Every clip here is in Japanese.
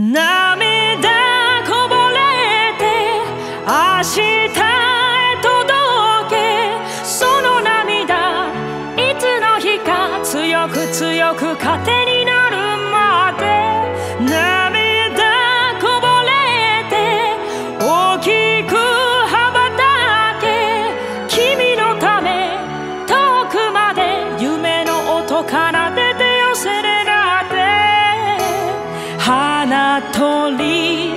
涙こぼれて明日へ届け、その涙いつの日か強く強く糧になるまで。涙こぼれて大きく羽ばたけ、君のため遠くまで夢の音奏でて寄せれなって花鳥、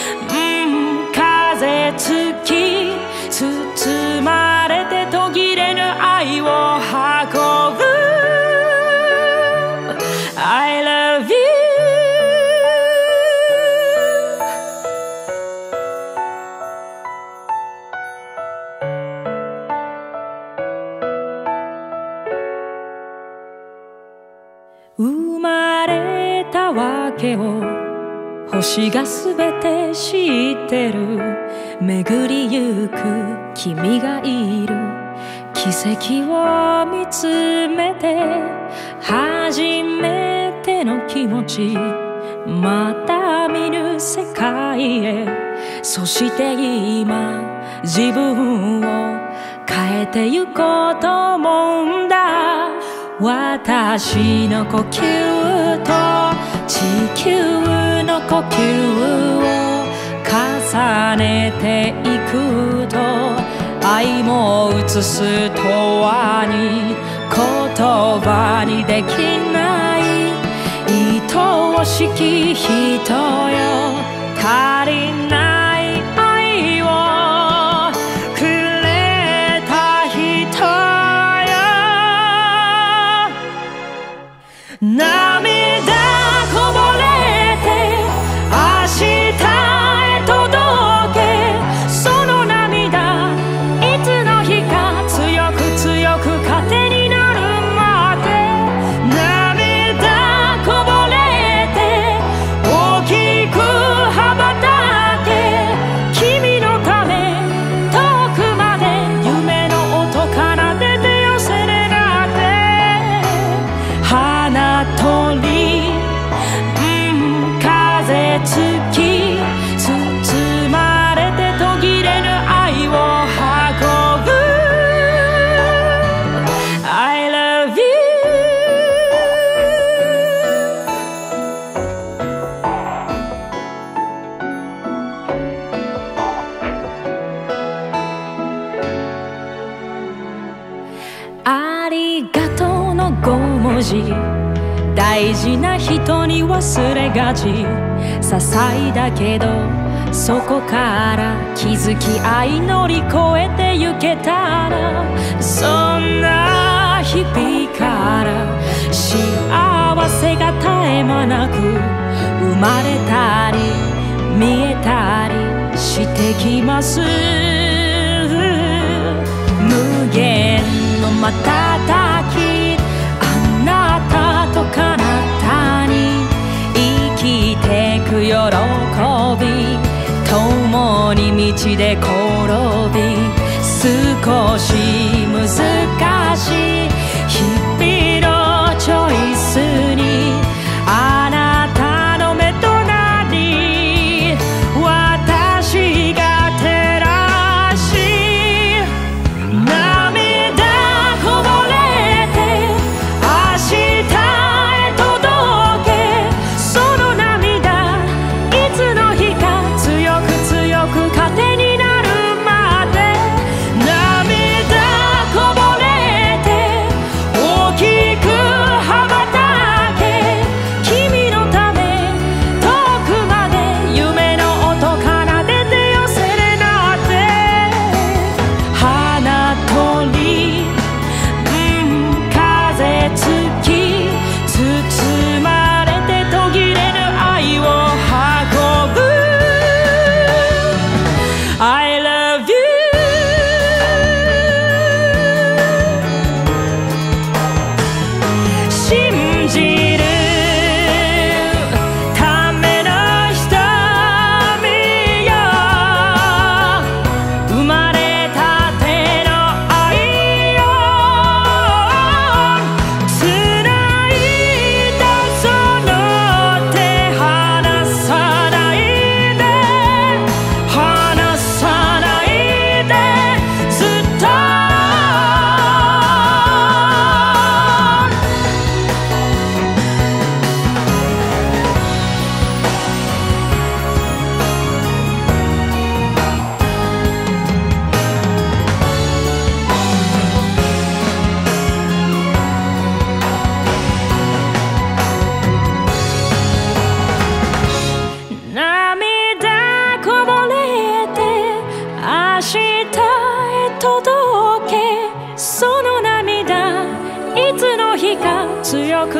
風つき包まれて途切れぬ愛を運ぶ I love you。 生まれたわけを星がすべて知ってる。巡りゆく君がいる奇跡を見つめて、初めての気持ちまた見ぬ世界へ。そして今自分を変えてゆこうと思うんだ。私の呼吸と地球の呼吸を重ねていくと、愛も映す永遠に言葉にできない愛しき人よ。足りない愛をくれた人よ。涙こぼれて明日へ届け、その涙いつの日か強く強く糧になるまで。涙こぼれて大きく羽ばたけ、君のため遠くまで夢の音奏でて寄せれなって花鳥、風つき包まれて途切れぬ愛を運ぶ I love you。 ありがとうの5文字、大事な人に忘れがち。些細だけどそこから気づき合い乗り越えてゆけたら、そんな日々から幸せが絶え間なく生まれたり見えたりしてきます。無限の瞬き、あなたと彼方に生きてく喜び、共に道で転び少し難しい日々のチョイスに、あなたの目となり私が照らし、涙こぼれて明日へ届け、その涙いつの日か強く強く糧になるまで。涙こぼれて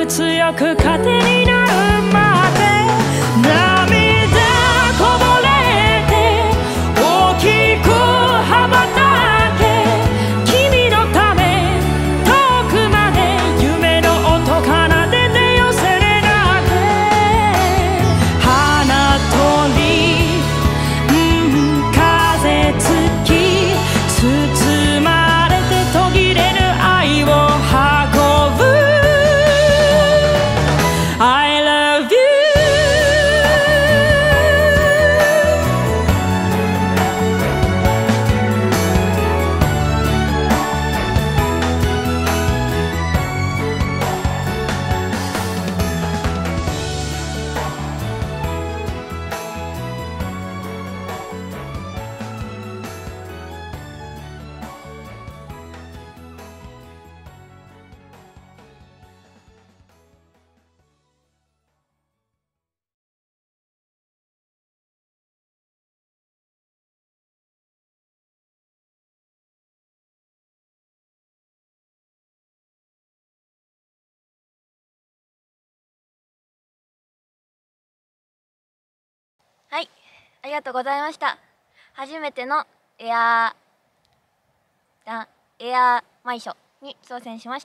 強く糧になるまで涙こぼれて大きく羽ばたけ君のため遠くまで夢の音奏でてよセレナで花鳥風つき包まれて途切れぬ愛を運ぶ I love you はい、ありがとうございました。初めてのエアマイショに挑戦しました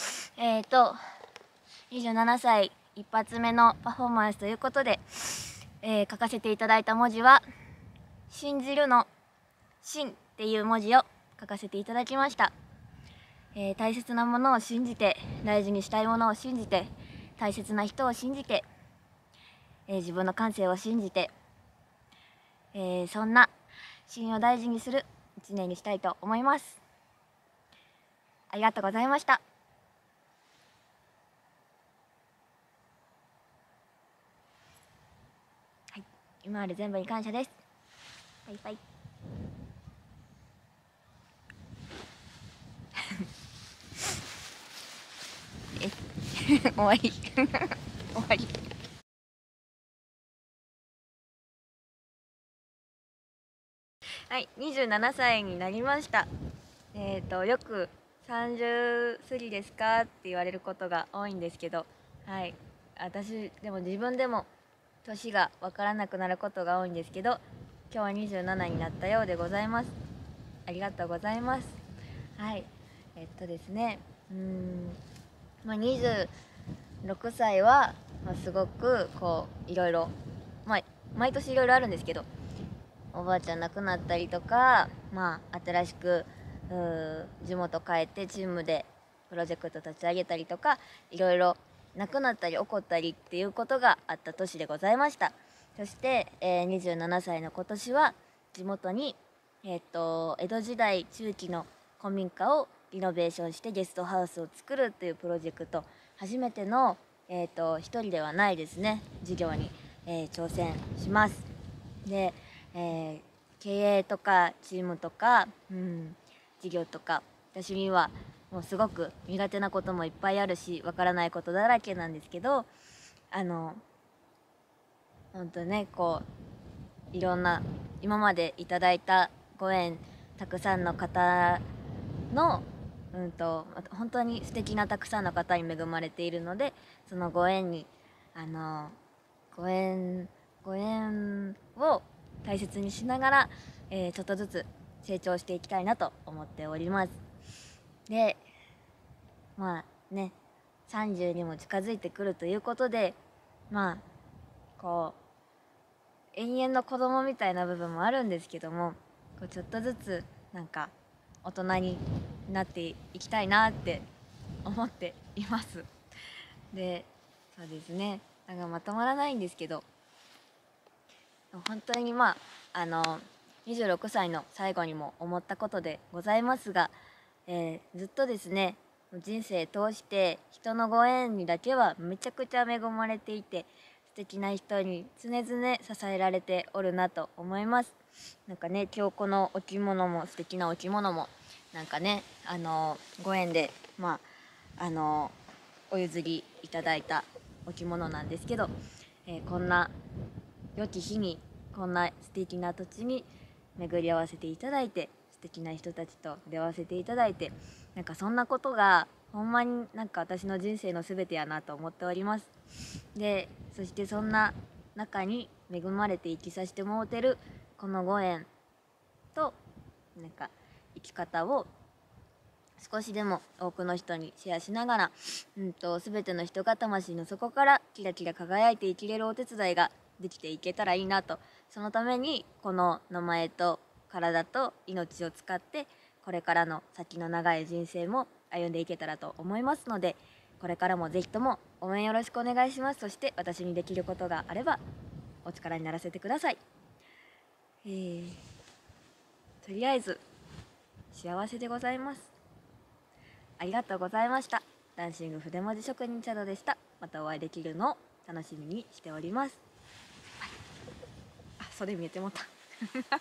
。27歳一発目のパフォーマンスということで、書かせていただいた文字は「信じる」の「信」っていう文字を書かせていただきました。大切なものを信じて、大事にしたいものを信じて、大切な人を信じて、自分の感性を信じて、そんな信を大事にする一年にしたいと思います。ありがとうございました。はい、今まで全部に感謝です。バイバイ。終わり終わり。はい、27歳になりました。よく30過ぎですかって言われることが多いんですけど、はい、私でも自分でも年が分からなくなることが多いんですけど、今日は27になったようでございます。ありがとうございます。はい、ですね、26歳は、すごくこういろいろ、毎年いろいろあるんですけど、おばあちゃん亡くなったりとか、新しく地元帰ってチームでプロジェクト立ち上げたりとか、いろいろ亡くなったり起こったりっていうことがあった年でございました。そして、27歳の今年は地元に、江戸時代中期の古民家をリノベーションしてゲストハウスを作るっていうプロジェクト、初めての、一人ではないですね、事業に、挑戦します。で、経営とかチームとか、事業とか、私にはもうすごく苦手なこともいっぱいあるし、わからないことだらけなんですけど、本当ね、こういろんな今までいただいたご縁、たくさんの方の本当に素敵なたくさんの方に恵まれているので、そのご縁にご縁を大切にしながら、ちょっとずつ成長していきたいなと思っております。で、30にも近づいてくるということで、こう永遠の子供みたいな部分もあるんですけども、こうちょっとずつ大人になっていきたいなって思っています。で、そうですね、まとまらないんですけど、本当に26歳の最後にも思ったことでございますが、ずっとですね、人生通して人のご縁にだけはめちゃくちゃ恵まれていて、素敵な人に常々支えられておるなと思います。今日このお着物も素敵なお着物もご縁でお譲りいただいたお着物なんですけど、こんな良き日にこんな素敵な土地に巡り合わせていただいて、素敵な人たちと出会わせていただいて、そんなことがほんまになんか私の人生の全てやなと思っております。でそしてそんな中に恵まれて生きさせてもうてるこのご縁となんか生き方を少しでも多くの人にシェアしながら、全ての人が魂の底からキラキラ輝いて生きれるお手伝いができていけたらいいなと。そのためにこの名前と体と命を使ってこれからの先の長い人生も歩んでいけたらと思いますので、これからもぜひとも応援よろしくお願いします。そして私にできることがあればお力にならせてください。とりあえず幸せでございます。ありがとうございました。ダンシング筆文字職人チャドでした。またお会いできるのを楽しみにしております。はい、あ、袖見えてもったはい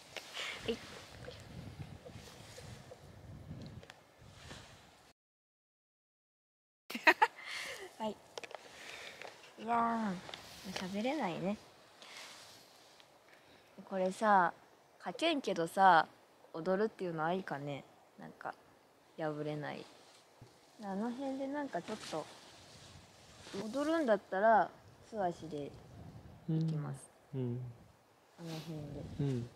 はい、いやー喋れないね。これさ書けんけどさ踊るっていうのありかね。なんか破れない。あの辺でなんかちょっと踊るんだったら素足で行きます。あの辺で。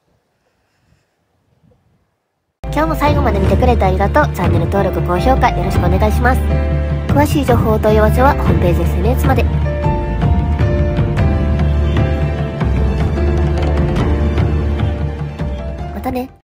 今日も最後まで見てくれてありがとう。チャンネル登録、高評価よろしくお願いします。詳しい情報お問い合わせはホームページ SNS まで。またね。